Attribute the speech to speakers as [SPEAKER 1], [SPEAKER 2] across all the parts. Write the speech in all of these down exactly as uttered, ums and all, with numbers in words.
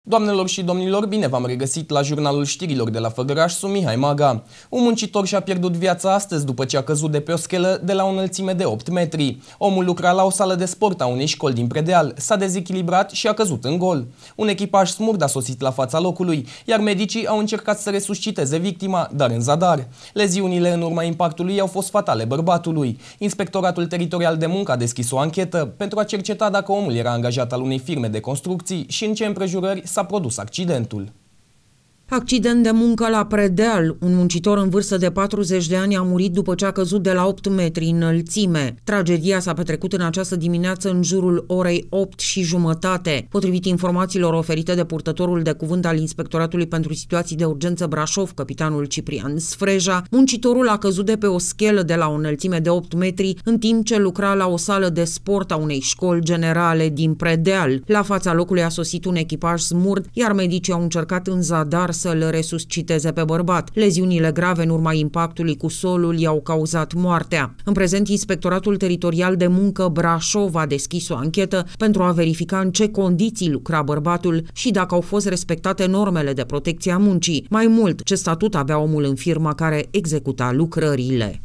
[SPEAKER 1] Doamnelor și domnilor, bine v-am regăsit la jurnalul știrilor de la Făgăraș, sunt Mihai Maga. Un muncitor și-a pierdut viața astăzi după ce a căzut de pe o schelă de la o înălțime de opt metri. Omul lucra la o sală de sport a unei școli din Predeal, s-a dezechilibrat și a căzut în gol. Un echipaj smurd a sosit la fața locului, iar medicii au încercat să resusciteze victima, dar în zadar. Leziunile în urma impactului au fost fatale bărbatului. Inspectoratul Teritorial de Muncă a deschis o anchetă pentru a cerceta dacă omul era angajat al unei firme de construcții și în ce împrejurări s-a produs accidentul.
[SPEAKER 2] Accident de muncă la Predeal. Un muncitor în vârstă de patruzeci de ani a murit după ce a căzut de la opt metri înălțime. Tragedia s-a petrecut în această dimineață în jurul orei opt și jumătate. Potrivit informațiilor oferite de purtătorul de cuvânt al Inspectoratului pentru Situații de Urgență Brașov, capitanul Ciprian Sfreja, muncitorul a căzut de pe o schelă de la o înălțime de opt metri în timp ce lucra la o sală de sport a unei școli generale din Predeal. La fața locului a sosit un echipaj smurd, iar medicii au încercat în zadar să-l resusciteze pe bărbat. Leziunile grave în urma impactului cu solul i-au cauzat moartea. În prezent, Inspectoratul Teritorial de Muncă Brașov a deschis o anchetă pentru a verifica în ce condiții lucra bărbatul și dacă au fost respectate normele de protecție a muncii. Mai mult, ce statut avea omul în firma care executa lucrările.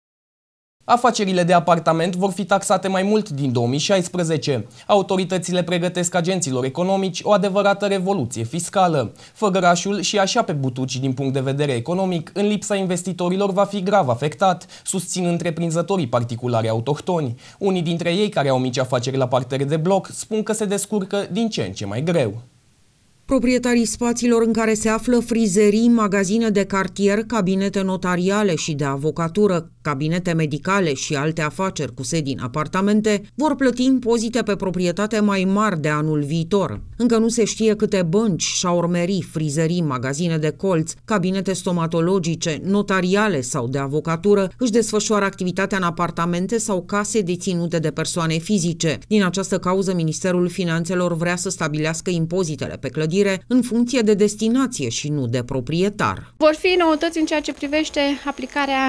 [SPEAKER 1] Afacerile de apartament vor fi taxate mai mult din două mii șaisprezece. Autoritățile pregătesc agenților economici o adevărată revoluție fiscală. Făgărașul, și așa pe butuci din punct de vedere economic, în lipsa investitorilor va fi grav afectat, susțin întreprinzătorii particulari autohtoni. Unii dintre ei care au mici afaceri la partere de bloc spun că se descurcă din ce în ce mai greu.
[SPEAKER 2] Proprietarii spațiilor în care se află frizerii, magazine de cartier, cabinete notariale și de avocatură, cabinete medicale și alte afaceri cu sedii în apartamente vor plăti impozite pe proprietate mai mari de anul viitor. Încă nu se știe câte bănci, șaurmerii, frizerii, magazine de colț, cabinete stomatologice, notariale sau de avocatură își desfășoară activitatea în apartamente sau case deținute de persoane fizice. Din această cauză, Ministerul Finanțelor vrea să stabilească impozitele pe clădire în funcție de destinație și nu de proprietar.
[SPEAKER 3] Vor fi noutăți în ceea ce privește aplicarea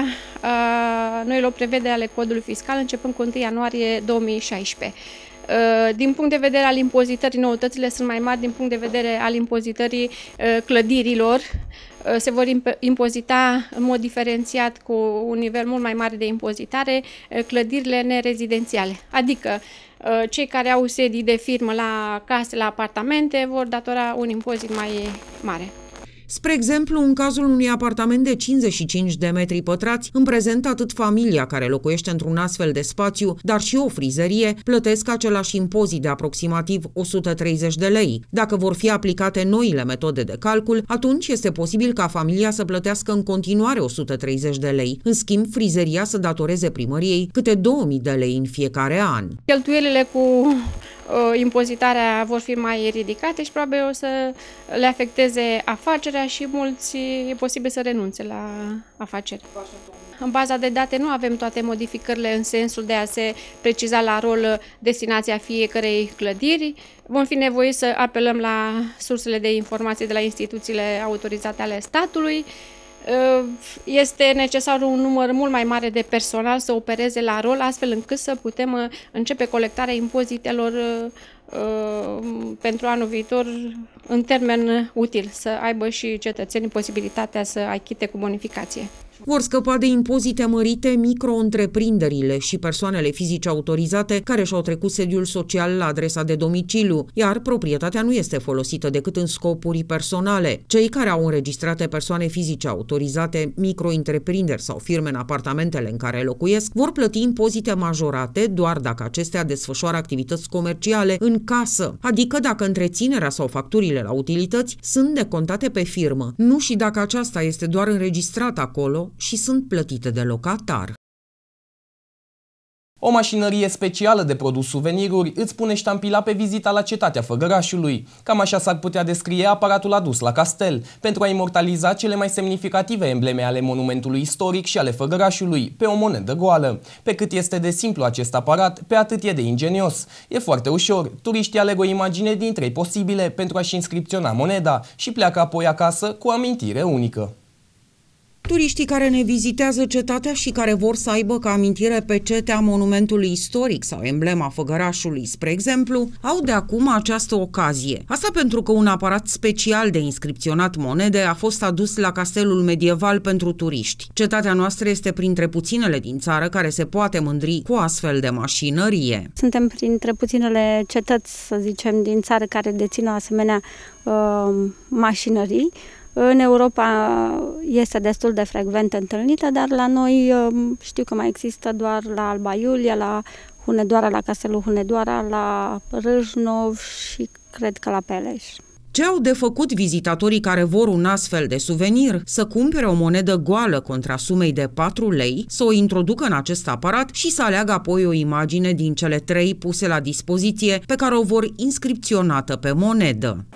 [SPEAKER 3] uh, noilor prevederi ale codului fiscal începând cu întâi ianuarie două mii șaisprezece. Uh, din punct de vedere al impozitării, noutățile sunt mai mari din punct de vedere al impozitării uh, clădirilor. Uh, se vor imp impozita în mod diferențiat cu un nivel mult mai mare de impozitare uh, clădirile nerezidențiale, adică cei care au sedii de firmă la case, la apartamente, vor datora un impozit mai mare.
[SPEAKER 2] Spre exemplu, în cazul unui apartament de cincizeci și cinci de metri pătrați, în prezent atât familia care locuiește într-un astfel de spațiu, dar și o frizerie, plătesc același impozit de aproximativ o sută treizeci de lei. Dacă vor fi aplicate noile metode de calcul, atunci este posibil ca familia să plătească în continuare o sută treizeci de lei. În schimb, frizeria să datoreze primăriei câte două mii de lei în fiecare an.
[SPEAKER 3] Cheltuielile cu impozitarea vor fi mai ridicate și probabil o să le afecteze afacerea și mulți e posibil să renunțe la afaceri. În baza de date nu avem toate modificările în sensul de a se preciza la rol destinația fiecărei clădiri. Vom fi nevoiți să apelăm la sursele de informații de la instituțiile autorizate ale statului. Este necesar un număr mult mai mare de personal să opereze la rol, astfel încât să putem începe colectarea impozitelor pentru anul viitor în termen util, să aibă și cetățenii posibilitatea să achite cu bonificație.
[SPEAKER 2] Vor scăpa de impozite mărite micro-întreprinderile și persoanele fizice autorizate care și-au trecut sediul social la adresa de domiciliu, iar proprietatea nu este folosită decât în scopuri personale. Cei care au înregistrate persoane fizice autorizate, micro-întreprinderi sau firme în apartamentele în care locuiesc, vor plăti impozite majorate doar dacă acestea desfășoară activități comerciale în casă, adică dacă întreținerea sau facturile la utilități sunt decontate pe firmă, nu și dacă aceasta este doar înregistrată acolo și sunt plătite de locatar.
[SPEAKER 1] O mașinărie specială de produs suveniruri îți pune ștampila pe vizita la cetatea Făgărașului. Cam așa s-ar putea descrie aparatul adus la castel, pentru a imortaliza cele mai semnificative embleme ale monumentului istoric și ale Făgărașului, pe o monedă goală. Pe cât este de simplu acest aparat, pe atât e de ingenios. E foarte ușor, turiștii aleg o imagine din trei posibile pentru a-și inscripționa moneda și pleacă apoi acasă cu o amintire unică.
[SPEAKER 2] Turiștii care ne vizitează cetatea și care vor să aibă ca amintire pecetea monumentului istoric sau emblema Făgărașului, spre exemplu, au de acum această ocazie. Asta pentru că un aparat special de inscripționat monede a fost adus la castelul medieval pentru turiști. Cetatea noastră este printre puținele din țară care se poate mândri cu astfel de mașinărie.
[SPEAKER 4] Suntem printre puținele cetăți, să zicem, din țară care dețin o asemenea uh, mașinării. În Europa este destul de frecvent întâlnită, dar la noi știu că mai există doar la Alba Iulia, la Hunedoara, la Castelul Hunedoara, la Râșnov și cred că la Peleș.
[SPEAKER 2] Ce au de făcut vizitatorii care vor un astfel de suvenir? Să cumpere o monedă goală contra sumei de patru lei, să o introducă în acest aparat și să aleagă apoi o imagine din cele trei puse la dispoziție pe care o vor inscripționată pe monedă.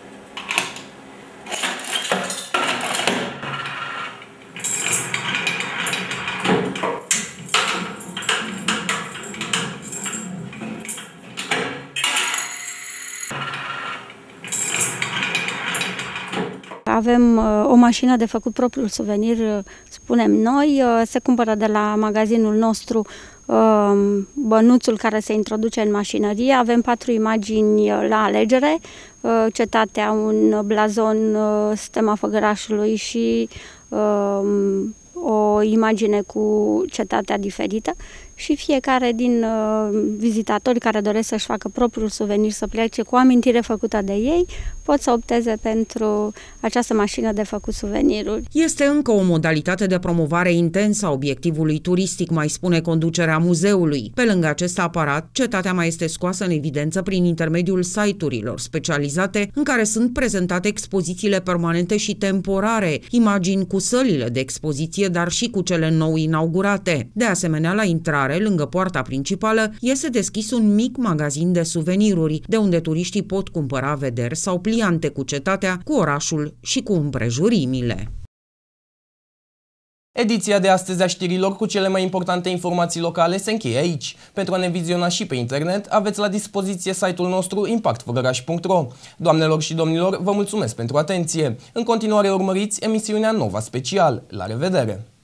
[SPEAKER 4] Avem uh, o mașină de făcut propriul suvenir, uh, spunem noi, uh, se cumpără de la magazinul nostru uh, bănuțul care se introduce în mașinărie. Avem patru imagini uh, la alegere, uh, cetatea, un blazon, uh, stema Făgărașului și uh, o imagine cu cetatea diferită și fiecare din uh, vizitatori care doresc să-și facă propriul suvenir, să plece cu o amintire făcută de ei, pot să opteze pentru această mașină de făcut suveniruri.
[SPEAKER 2] Este încă o modalitate de promovare intensă a obiectivului turistic, mai spune conducerea muzeului. Pe lângă acest aparat, cetatea mai este scoasă în evidență prin intermediul site-urilor specializate în care sunt prezentate expozițiile permanente și temporare, imagini cu sălile de expoziție, dar și cu cele nou inaugurate. De asemenea, la intrare, lângă poarta principală, este deschis un mic magazin de suveniruri, de unde turiștii pot cumpăra vederi sau pliante cu cetatea, cu orașul și cu împrejurimile.
[SPEAKER 1] Ediția de astăzi a știrilor cu cele mai importante informații locale se încheie aici. Pentru a ne viziona și pe internet, aveți la dispoziție site-ul nostru impact făgăraș punct ro. Doamnelor și domnilor, vă mulțumesc pentru atenție. În continuare urmăriți emisiunea Nova Special. La revedere!